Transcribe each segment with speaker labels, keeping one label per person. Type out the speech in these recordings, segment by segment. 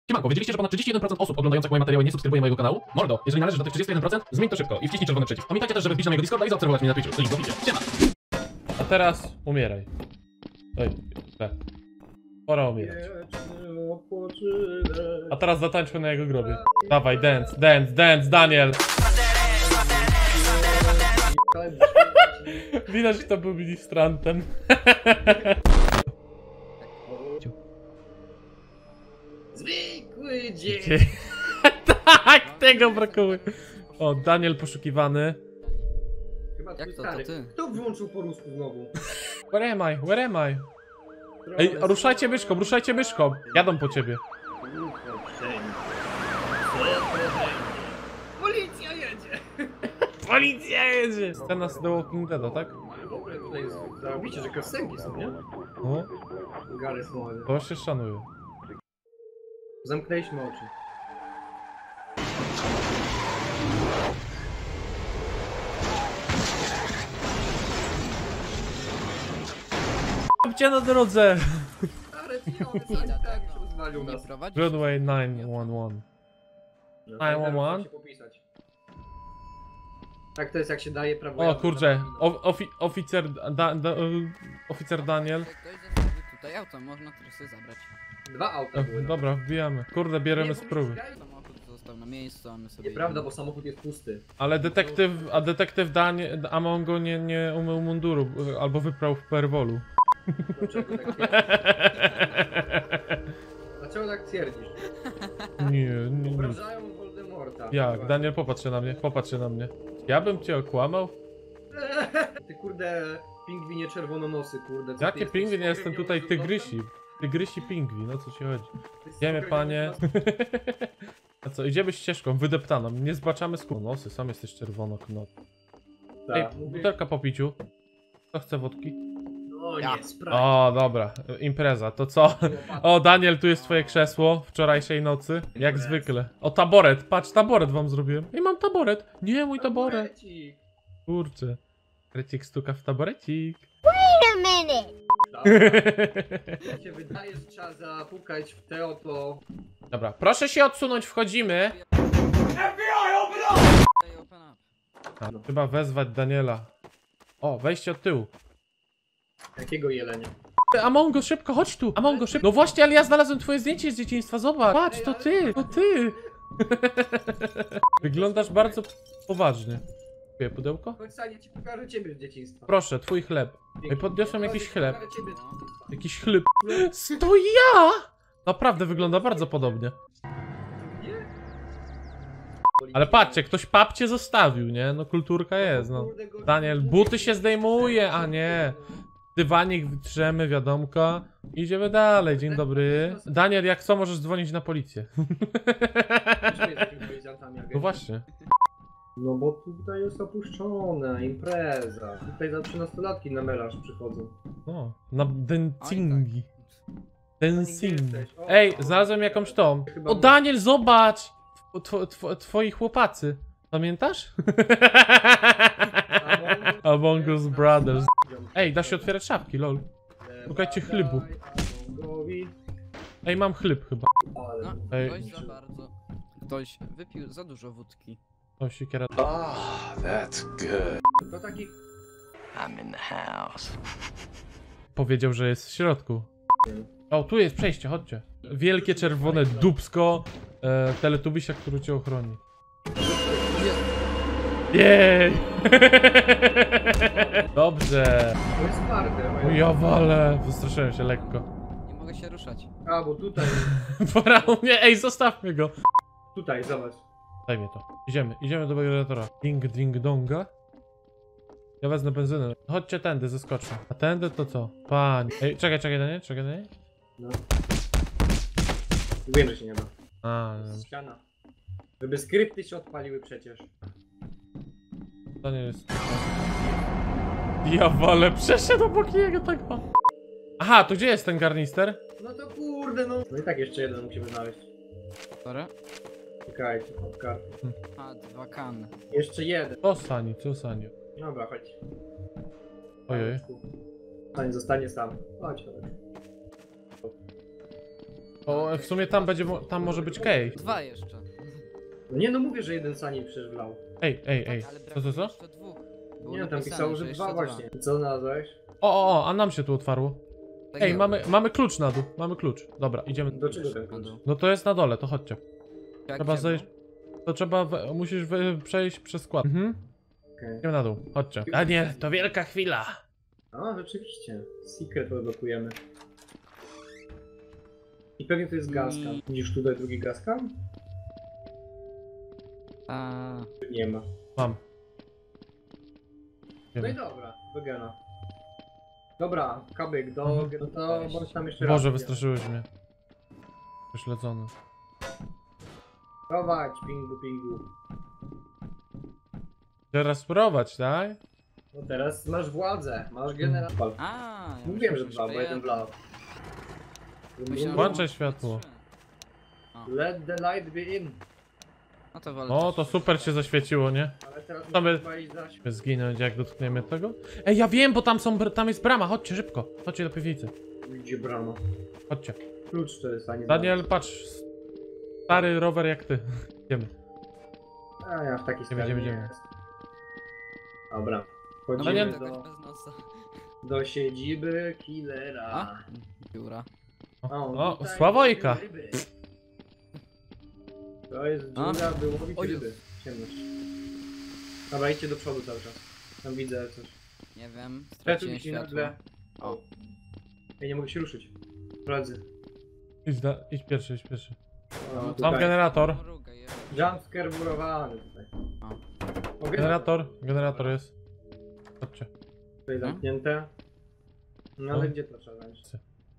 Speaker 1: Siemanko, wiedzieliście, że ponad 31% osób oglądających moje materiały nie subskrybuje mojego kanału? Mordo, jeżeli należysz do tych 31%, zmień to szybko i wciśnij czerwony przycisk. Pamiętajcie też, żeby wbić na mojego Discorda i zaobserwować mnie na Twitchu. Link w opisie. Siema!
Speaker 2: A teraz umieraj. Oj, tak. Pora umierać. A teraz zatańczmy na jego grobie. Dawaj, dance, dance, dance, Daniel! Widać, że to był ministrantem.
Speaker 3: Zwykły dzień.
Speaker 2: Tak, tego brakuje. O, Daniel poszukiwany.
Speaker 3: Chyba
Speaker 4: Jak to,
Speaker 3: stary.
Speaker 4: to ty?
Speaker 3: Kto włączył po rusku znowu?
Speaker 2: Where am I? Where am I? Ej, ruszajcie myszką, ruszajcie myszką. Jadą po ciebie.
Speaker 3: Policja jedzie!
Speaker 2: Policja jedzie! Scena z The Walking Dead, tak?
Speaker 3: W ogóle tutaj jest, zarobicie, że kasenki są, nie?
Speaker 2: No,
Speaker 3: Gary Small.
Speaker 2: to się szanuje.
Speaker 3: Zamknęliśmy oczy.
Speaker 2: Chodźcie na drodze!
Speaker 3: Stary, pieniądze, tak się rozwalił
Speaker 4: Nie
Speaker 3: nas.
Speaker 4: prowadzisz?
Speaker 2: Broadway 911.
Speaker 3: No,
Speaker 2: 911?
Speaker 3: się popisać. Tak to jest jak się daje prawo.
Speaker 2: O
Speaker 3: jazdy
Speaker 2: kurczę,
Speaker 3: na
Speaker 2: oficer Daniel.
Speaker 4: Ktoś zostawił tutaj auto, można teraz sobie zabrać.
Speaker 3: Dwa auta były.
Speaker 2: Dobra, wbijamy. Kurde, bierzemy
Speaker 3: Nie,
Speaker 2: spróby.
Speaker 4: Samochód został na miejscu, a my sobie...
Speaker 3: Nieprawda, bo samochód jest pusty.
Speaker 2: Ale detektyw Daniel, Amongo nie umył munduru, albo wyprał w perwolu.
Speaker 3: Dlaczego tak twierdzisz? Dlaczego tak twierdzisz?
Speaker 2: Nie.
Speaker 3: Obrażają Voldemorta.
Speaker 2: Jak? Daniel, popatrz się na mnie. Ja bym cię okłamał?
Speaker 3: Ty kurde, pingwinie czerwononosy, kurde. co ty
Speaker 2: Jakie
Speaker 3: jesteś,
Speaker 2: pingwin? Ja jestem
Speaker 3: stworem
Speaker 2: tutaj
Speaker 3: nieużytecznym?
Speaker 2: tygrysi. Tygrysi pingwin, o co ci chodzi?
Speaker 3: Ty jesteś
Speaker 2: Idziemy,
Speaker 3: stworem
Speaker 2: panie.
Speaker 3: nieużytecznym.
Speaker 2: A co, idziemy ścieżką wydeptaną. Nie zbaczamy nosy, sam jesteś czerwonoknot. Ej,
Speaker 3: Tak, mówię.
Speaker 2: butelka po piciu. Kto chce wodki?
Speaker 3: O
Speaker 4: Ja.
Speaker 3: nie, sprawdź.
Speaker 2: O, dobra, impreza, to co? O, Daniel, tu jest twoje krzesło wczorajszej nocy, jak zwykle. O, taboret, patrz, taboret wam zrobiłem. Ej, mam taboret. Nie, mój taboret.
Speaker 3: Taborecik.
Speaker 2: Kurczę. Krecik stuka w taborecik.
Speaker 3: Dobra. Jak się wydaje, że trzeba zapukać w te oto...
Speaker 2: Dobra, proszę się odsunąć, wchodzimy.
Speaker 4: Ej, open up.
Speaker 2: A, trzeba wezwać Daniela. O, wejście od tyłu.
Speaker 3: Jakiego jelenia?
Speaker 2: Amongo, szybko, chodź tu! Amongo, szybko! No właśnie, ale ja znalazłem twoje zdjęcie z dzieciństwa, zobacz! Patrz, to ty! To ty! Wyglądasz bardzo poważnie. Kupię pudełko?
Speaker 3: Chodź, Sanie, ci pokażę ciebie z dzieciństwa.
Speaker 2: Proszę, twój chleb. Ej, podniosłem
Speaker 3: Chodź,
Speaker 2: jakiś
Speaker 3: ci
Speaker 2: chleb.
Speaker 3: pokażę ciebie z dzieciństwa.
Speaker 2: Jakiś chleb. To ja! Naprawdę wygląda bardzo podobnie.
Speaker 3: Nie?
Speaker 2: Ale patrzcie, ktoś papcie zostawił, nie? No kulturka jest, no.
Speaker 3: Kurde, go-
Speaker 2: Daniel, buty się zdejmuje, a nie. Dywanik wytrzemy, wiadomka. Idziemy dalej, dzień dobry. Daniel, jak co, możesz dzwonić na policję.
Speaker 3: Myśmy jesteśmy policjantami,
Speaker 2: No
Speaker 3: agenci.
Speaker 2: właśnie.
Speaker 3: No bo tutaj jest opuszczona impreza. Tutaj za 13-latki na melarz przychodzą.
Speaker 2: O, na dancingi. Dancing.
Speaker 3: jesteś. O,
Speaker 2: Ej,
Speaker 3: o.
Speaker 2: znalazłem jakąś tą.
Speaker 3: Chyba
Speaker 2: O, Daniel, zobacz! Twoi chłopacy. Pamiętasz? Among Us Brothers. Ej, da się otwierać szafki, lol. Szukajcie chlebu. Ej, mam chleb chyba.
Speaker 4: No,
Speaker 2: Ej.
Speaker 4: ktoś za bardzo... Ktoś wypił za dużo wódki.
Speaker 2: O, siekiera.
Speaker 3: To taki...
Speaker 2: Powiedział, że jest w środku. O, tu jest przejście, chodźcie. Wielkie czerwone dupsko teletubisia, który cię ochroni. Jej! Dobrze.
Speaker 3: To jest twarde.
Speaker 2: O, ja walę. Wystraszyłem się lekko.
Speaker 4: Nie mogę się ruszać.
Speaker 3: A, bo tutaj...
Speaker 2: Pora u mnie. Ej, zostawmy go.
Speaker 3: Tutaj, zobacz.
Speaker 2: Daj mi to. Idziemy do generatora. Ding, ding, donga. Ja wezmę benzynę. Chodźcie tędy, zeskoczmy. A tędy to co? Pani. Ej, czekaj, Daniel,
Speaker 3: No. Wiem, że się nie da.
Speaker 2: A,
Speaker 3: Ściana. Żeby skrypty się odpaliły przecież.
Speaker 2: to nie jest. Ja walę, przeszedł obok niego tego. Aha, to gdzie jest ten garnister?
Speaker 3: No to kurde, no. No i tak jeszcze jeden musimy znaleźć.
Speaker 4: Sorry?
Speaker 3: Czekajcie, od karty.
Speaker 4: A, 2 kany.
Speaker 3: Jeszcze jeden.
Speaker 2: Co sani?
Speaker 3: Dobra, chodź.
Speaker 2: Ojej.
Speaker 3: Sanie zostanie sam. Chodź, chodź.
Speaker 2: O, w sumie tam będzie, tam może być cave.
Speaker 4: 2 jeszcze.
Speaker 3: No nie, no mówię, że jeden sani przecież wlał.
Speaker 2: Ej.
Speaker 4: Ale
Speaker 2: Co?
Speaker 4: brakuje jeszcze 2. Było
Speaker 3: Nie, tam
Speaker 4: napisane,
Speaker 3: pisało, że
Speaker 4: jeszcze
Speaker 3: 2 właśnie. I co znalazłeś?
Speaker 2: O, a nam się tu otwarło.
Speaker 4: Tak
Speaker 2: Ej,
Speaker 4: jest.
Speaker 2: mamy klucz na dół, mamy klucz. Dobra, idziemy.
Speaker 3: Do czego ten
Speaker 4: Na
Speaker 3: klucz?
Speaker 4: dół.
Speaker 2: No to jest na dole, to chodźcie.
Speaker 4: Jak
Speaker 2: Trzeba
Speaker 4: ciemno?
Speaker 2: zejść. To trzeba, musisz przejść przez skład. Mhm.
Speaker 3: Okej.
Speaker 2: Idziemy na dół, chodźcie. A nie, to wielka chwila.
Speaker 3: A, rzeczywiście. Secret odblokujemy. I pewnie to jest gaska. Widzisz tutaj drugi gaska?
Speaker 4: A,
Speaker 3: Nie ma.
Speaker 2: Mam.
Speaker 3: No i
Speaker 2: Idziemy.
Speaker 3: dobra, do gena. Dobra, kabyk,
Speaker 2: Mhm.
Speaker 3: no to bądź tam jeszcze raz.
Speaker 2: Boże, wystraszyłeś mnie. Wyśledzony.
Speaker 3: Prowadź, pingu, pingu.
Speaker 2: Teraz spróbować, tak?
Speaker 3: No teraz masz władzę, masz generał.
Speaker 4: ja
Speaker 3: Mówiłem, że
Speaker 4: myślałem,
Speaker 3: 2, bo jeden wlał.
Speaker 4: Myślałem, że
Speaker 2: Włączaj
Speaker 4: mam
Speaker 2: światło.
Speaker 4: 3.
Speaker 3: Let the light be in.
Speaker 4: No to walczę.
Speaker 2: O, to super się zaświeciło, nie?
Speaker 3: Ale teraz
Speaker 2: To my-
Speaker 3: musimy chyba iść za światło.
Speaker 2: Zginąć jak dotkniemy tego. Ej, ja wiem, bo tam tam jest brama, chodźcie szybko. Chodźcie do piwnicy.
Speaker 3: Gdzie brama?
Speaker 2: Chodźcie.
Speaker 3: Klucz to jest, a nie
Speaker 2: Daniel, patrz. Stary rower jak ty. Idziemy.
Speaker 3: A ja w takiej sprawie
Speaker 2: Idziemy,
Speaker 3: nie
Speaker 2: idziemy.
Speaker 3: jest. Dobra.
Speaker 4: No
Speaker 3: Wchodzimy
Speaker 2: Daniel-
Speaker 4: to
Speaker 3: do,
Speaker 4: bez nosa.
Speaker 3: do siedziby killera.
Speaker 4: A? Biura.
Speaker 2: O,
Speaker 3: tutaj
Speaker 2: Sławojka.
Speaker 3: ryby. To jest
Speaker 4: A?
Speaker 3: dziura, by łowić
Speaker 4: O Jezu.
Speaker 3: ryby. Ciemność. Dobra, idźcie do przodu cały czas. Tam widzę coś.
Speaker 4: Nie wiem,
Speaker 3: Przetuj
Speaker 4: straciłem
Speaker 3: mi się
Speaker 4: światło.
Speaker 3: nagle.
Speaker 4: O.
Speaker 3: Ja nie mogę się ruszyć. Sprawdzę.
Speaker 2: Idź pierwszy, idź pierwszy.
Speaker 3: O,
Speaker 2: Mam
Speaker 3: tutaj.
Speaker 2: generator.
Speaker 4: Mrugaj, je.
Speaker 3: Jumpscare murowany tutaj.
Speaker 4: O.
Speaker 3: O,
Speaker 2: Generator jest. Chodźcie.
Speaker 3: Tutaj zamknięte. No ale gdzie to trzeba wejść?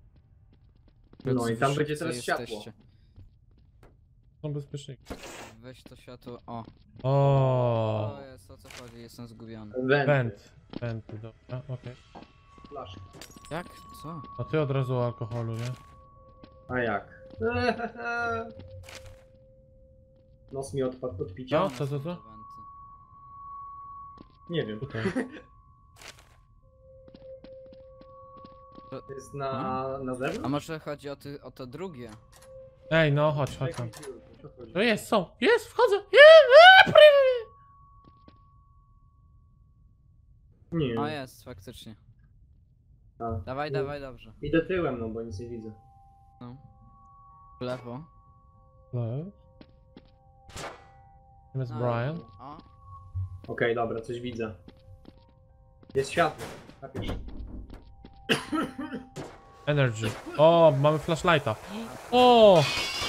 Speaker 3: No i tam
Speaker 4: Wy
Speaker 3: będzie
Speaker 4: szybcy
Speaker 3: teraz światło.
Speaker 4: jesteście.
Speaker 2: Są bezpieczniki.
Speaker 4: Weź to światło. O.
Speaker 2: O,
Speaker 4: O jest, o co chodzi? Jestem zgubiony.
Speaker 3: Wenty.
Speaker 2: Wenty, dobra, okej.
Speaker 3: Flaszki.
Speaker 4: Jak? Co?
Speaker 2: No ty od razu o alkoholu, nie?
Speaker 3: A jak? Nos mi odpadł od picia.
Speaker 2: No, co?
Speaker 4: Wenty.
Speaker 3: Nie wiem.
Speaker 2: Tutaj.
Speaker 3: To jest na
Speaker 4: A
Speaker 3: zewnątrz?
Speaker 4: może chodzi o to drugie?
Speaker 2: Ej, no chodź tam.
Speaker 3: Co chodzi?
Speaker 2: To jest, są. Jest, wchodzę. Jest,
Speaker 3: Nie.
Speaker 4: O jest, faktycznie.
Speaker 3: A.
Speaker 4: Dawaj, dawaj, dobrze.
Speaker 3: Idę tyłem, no bo nic nie widzę.
Speaker 4: No. W lewo.
Speaker 2: Jest
Speaker 4: No,
Speaker 2: Brian.
Speaker 4: O.
Speaker 3: Okej, dobra, coś widzę. Jest światło. Napisz.
Speaker 2: Energy. O, mamy flashlighta. O!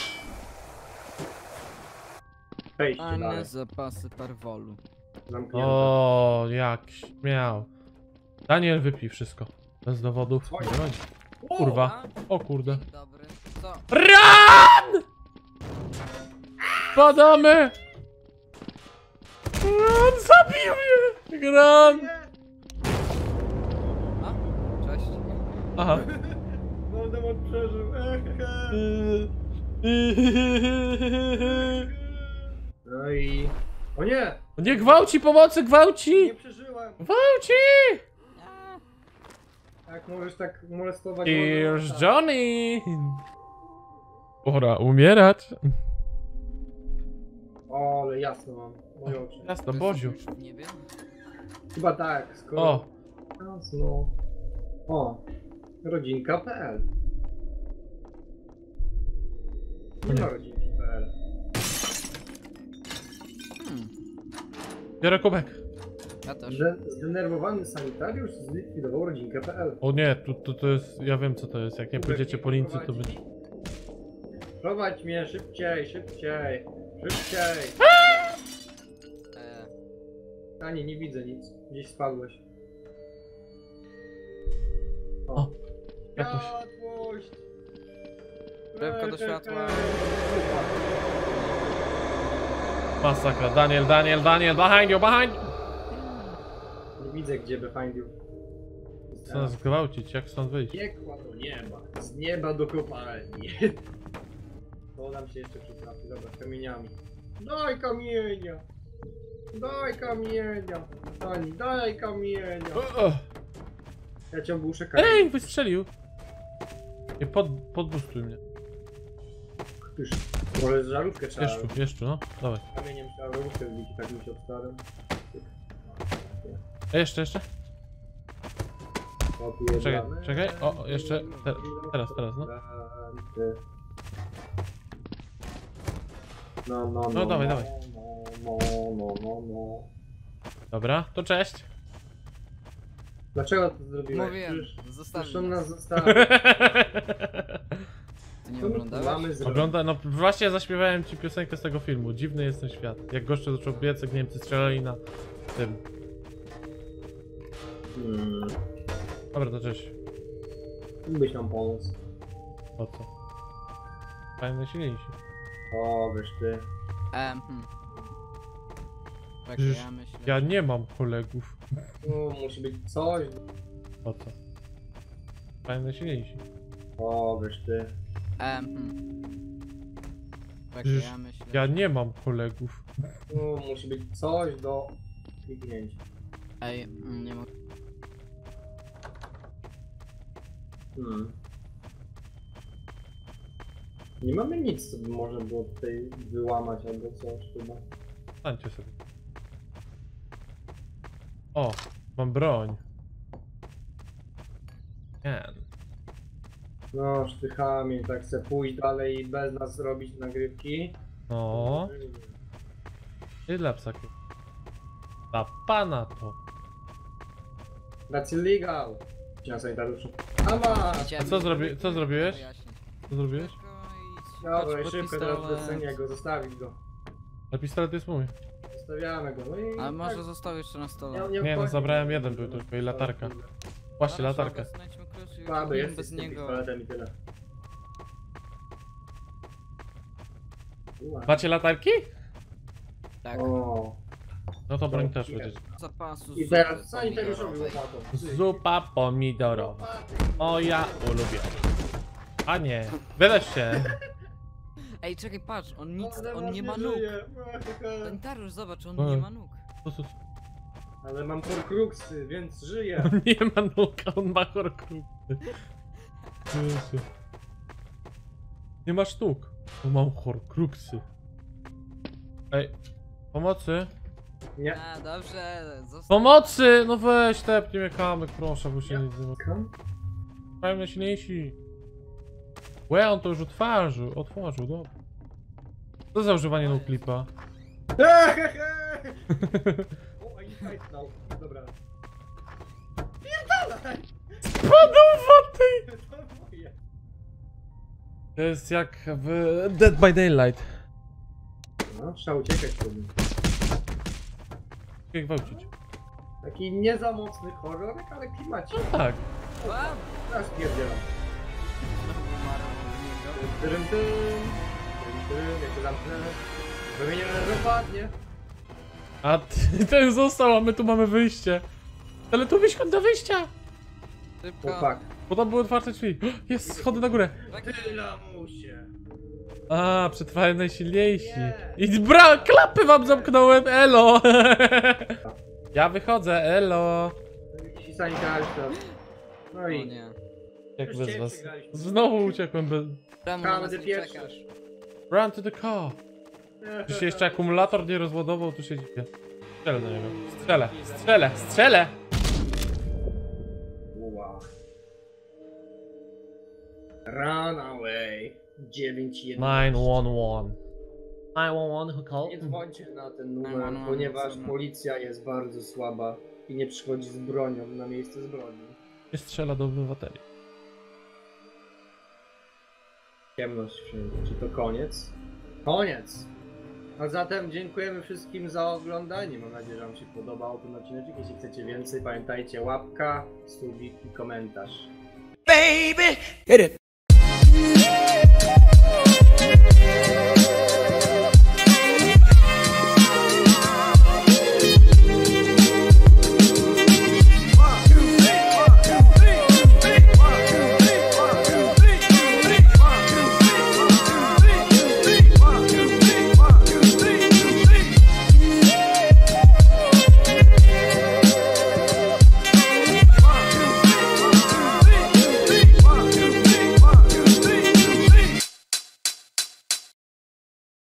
Speaker 3: Wejście
Speaker 4: Fajne
Speaker 3: dalej.
Speaker 4: zapasy parwolu.
Speaker 3: Zamknięte.
Speaker 2: O, jak śmiał. Daniel wypij wszystko. Bez dowodów.
Speaker 3: Oj.
Speaker 2: Nie chodzi.
Speaker 3: O!
Speaker 2: Kurwa. O kurde.
Speaker 4: Dzień dobry. Co?
Speaker 2: RUN! Padamy! Run, zabił mnie! Run!
Speaker 3: Nie!
Speaker 4: A? Cześć.
Speaker 2: Aha.
Speaker 3: Voldemort przeżył. No i... O nie!
Speaker 2: Nie gwałci, pomocy, gwałci!
Speaker 3: Nie przeżyłem!
Speaker 2: Gwałci!
Speaker 3: Jak możesz tak molestować
Speaker 2: Here's
Speaker 3: Voldemorta?
Speaker 2: Johnny! Pora umierać.
Speaker 3: O, ale jasno mam. Moje oczy.
Speaker 2: Jasno,
Speaker 4: To
Speaker 2: Boziu.
Speaker 4: jest już w niebie?
Speaker 3: Chyba tak, skoro...
Speaker 2: O,
Speaker 3: Jasno. O. Rodzinka.pl. Nie ma rodzinki.pl.
Speaker 2: biorę kubek.
Speaker 4: Ja też.
Speaker 3: Zdenerwowany sanitariusz zlikwidował rodzinkę.pl.
Speaker 2: O nie, to jest, ja wiem co to jest. Jak nie pójdziecie po lince, to będzie...
Speaker 3: Prowadź mnie, szybciej, szybciej, szybciej. Ani, nie widzę nic. Gdzieś spadłeś.
Speaker 2: O, jakoś.
Speaker 3: Światłość!
Speaker 4: Szybko do światła.
Speaker 2: Masakra. Daniel, behind you!
Speaker 3: Nie widzę gdzie behind you.
Speaker 2: Chcę nas gwałcić, jak stąd wyjść?
Speaker 3: Piekła do nieba, z nieba do kopalni. To nam się jeszcze przytrafi, dobra, kamieniami. Daj kamienia! Daj kamienia! Ani, daj kamienia! Ja cię obuszę kamienia.
Speaker 2: Ej, wystrzelił! Nie podbustuj mnie.
Speaker 3: Już, może żarówkę trzeba...
Speaker 2: Jeszcze, no. Dawaj.
Speaker 3: Kamieniem trzeba żarówkę wbić, tak mi się obstawiam.
Speaker 2: Jeszcze. Czekaj. O, jeszcze. Teraz, no. No, dawaj.
Speaker 3: No.
Speaker 2: Dobra, to cześć.
Speaker 3: Dlaczego to zrobiłeś?
Speaker 4: Mówiłem,
Speaker 3: Przecież
Speaker 4: zostawił
Speaker 3: on nas
Speaker 4: nas.
Speaker 3: zostawił.
Speaker 4: Ty nie
Speaker 3: Co my tu
Speaker 4: oglądałeś?
Speaker 3: mamy zrobić?
Speaker 2: Ogląda, no właśnie zaśpiewałem ci piosenkę z tego filmu. Dziwny jest ten świat. Jak goście zaczął biec, jak Niemcy strzelali na tym. Dobra, to cześć.
Speaker 3: Byś nam pomóc.
Speaker 2: Po co? Fajne silniejsi.
Speaker 3: O, wiesz ty.
Speaker 4: Tak,
Speaker 2: Przecież
Speaker 4: ja myślę.
Speaker 2: ja nie mam kolegów.
Speaker 3: Musi być coś.
Speaker 2: Po co? Fajne silniejsi.
Speaker 3: O, wiesz ty.
Speaker 4: Tak,
Speaker 2: Przecież
Speaker 4: ja myślę.
Speaker 2: ja nie mam kolegów.
Speaker 3: Musi być coś do kliknięcia.
Speaker 4: Ej, nie mogę.
Speaker 3: Nie mamy nic, co by można było tutaj wyłamać albo coś chyba.
Speaker 2: Stańcie sobie. O, mam broń.
Speaker 3: No, sztychami, tak chcę pójść dalej i bez nas zrobić nagrywki.
Speaker 2: No, i dla psaków. Dla pana to.
Speaker 3: That's illegal. Na sanitariuszu. Ama!
Speaker 2: A co zrobiłeś? Co zrobiłeś?
Speaker 3: Dobra, i szybko teraz do go, zostawić go.
Speaker 2: Ale pistolet jest mój.
Speaker 3: Zostawiamy go, no i...
Speaker 4: Ale może został jeszcze na stole.
Speaker 2: Nie, no zabrałem jeden, był tylko i latarka. Właśnie, latarkę.
Speaker 3: Słaby jest
Speaker 4: bez
Speaker 3: z tym
Speaker 4: niego.
Speaker 3: pistoletem i tyle.
Speaker 2: Macie latarki?
Speaker 4: Tak.
Speaker 3: O.
Speaker 2: No to broń też będzie.
Speaker 4: Zapasu
Speaker 3: I teraz sanitariuszowi łopatą.
Speaker 2: Zupa pomidorowa. Moja ulubiona. A nie, wydać się.
Speaker 4: Ej, czekaj, patrz, on nic,
Speaker 3: Ale
Speaker 4: on nie ma
Speaker 3: ładnie
Speaker 4: nóg.
Speaker 3: żyje.
Speaker 4: Sanitariusz, zobacz, on
Speaker 2: E.
Speaker 4: nie ma nóg.
Speaker 2: Co?
Speaker 3: Ale mam horcruxy, więc żyję.
Speaker 2: On nie ma nóg, a on ma horcruxy. Jezu. Nie ma sztuk. Bo mam horcruxy. Ej, pomocy?
Speaker 3: Nie.
Speaker 4: A, dobrze, zostaw.
Speaker 2: Pomocy! No weź, tepnij mnie kamyk, proszę, bo się nic nie mogę.
Speaker 3: Kam?
Speaker 2: Fajnie silniejsi. Łe, on to już otworzył, dobra. Co za używanie no klipa?
Speaker 3: O, i fajtnął. Dobra.
Speaker 2: Spadł wody!
Speaker 3: To moje.
Speaker 2: To jest jak w Dead by Daylight.
Speaker 3: No, trzeba uciekać po nim.
Speaker 2: Jak gwałcić.
Speaker 3: Taki nie za mocny horror, ale klimacik.
Speaker 2: No tak.
Speaker 4: Wow.
Speaker 3: Teraz pierdzielam.
Speaker 4: Znowu umarł od niego.
Speaker 3: Trym, jak to zamknę. Wymienię dopadnie.
Speaker 2: A ten został, a my tu mamy wyjście. Ale tu wyjść do wyjścia!
Speaker 4: Szybko.
Speaker 3: Chłopak.
Speaker 2: Bo tam były otwarte drzwi. Jest, schody na górę.
Speaker 3: Ty lamusie.
Speaker 2: A, przetrwają najsilniejsi. I klapy wam zamknąłem, elo! Ja wychodzę, elo!
Speaker 3: Jakiś sanitariusz. No
Speaker 4: O
Speaker 3: i...
Speaker 4: nie.
Speaker 2: Jak
Speaker 3: Już
Speaker 2: bez
Speaker 3: cię
Speaker 2: was.
Speaker 3: przegraliśmy.
Speaker 2: Znowu uciekłem bez...
Speaker 4: Czemu
Speaker 3: Tam
Speaker 4: na nas
Speaker 3: będę
Speaker 4: nie
Speaker 3: pierwszy.
Speaker 4: czekasz?
Speaker 2: Run to the car. Tu się jeszcze akumulator nie rozładował, tu się dziwię. Strzelę do niego. Strzelę!
Speaker 3: Wow. Run away. 911.
Speaker 2: 911. 911, who
Speaker 3: Nie
Speaker 2: called?
Speaker 3: dzwońcie na ten numer,
Speaker 4: 911,
Speaker 3: ponieważ
Speaker 4: co?
Speaker 3: policja jest bardzo słaba i nie przychodzi z bronią na miejsce zbrodni.
Speaker 2: Nie strzela do obywateli.
Speaker 3: Ciemność wszędzie. Czy to koniec? Koniec! A zatem dziękujemy wszystkim za oglądanie. Mam nadzieję, że wam się podobał ten odcinek. Jeśli chcecie więcej, pamiętajcie łapka, subik i komentarz.
Speaker 5: Baby, hit it.